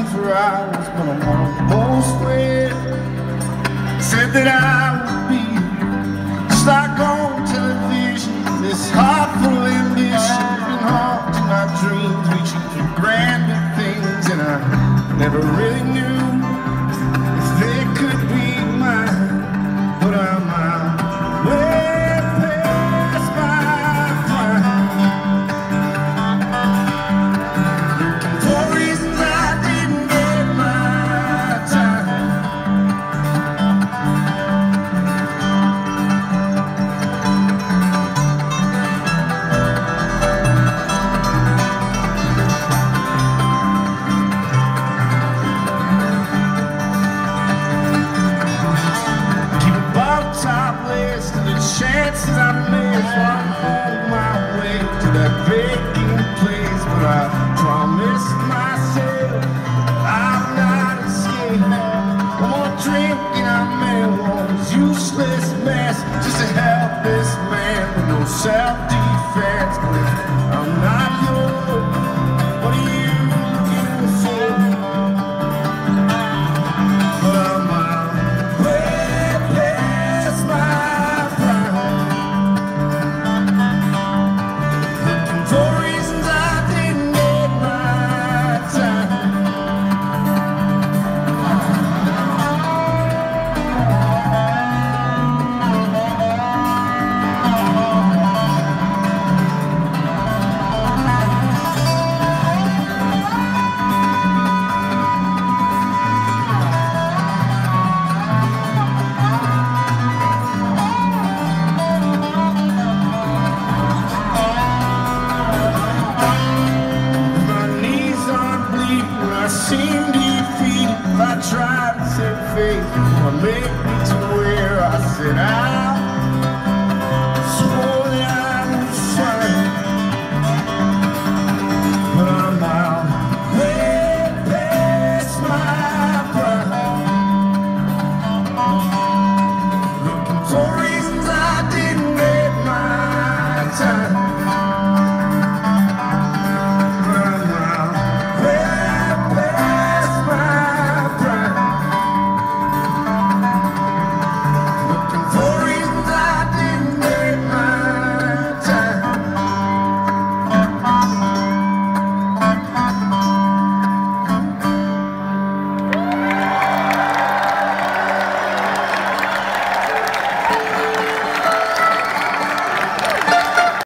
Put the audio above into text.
for hours, but I'm almost there. Said that I would be just like on television. This heart full of ambition been haunting my dreams, reaching for grander things, and I never really knew if they could be mine. But I'm way past my prime, looking for reasons I didn't get my time. Chances I miss while I'm on my way to that vacant place, but I promised myself I'll not escape. One more drink and I'm in one useless mess, just a helpless man with no self-defense. But if I'm not yours, what are you looking for? But I'm way past my seem defeated. I tried to save faith, I made me to where I said I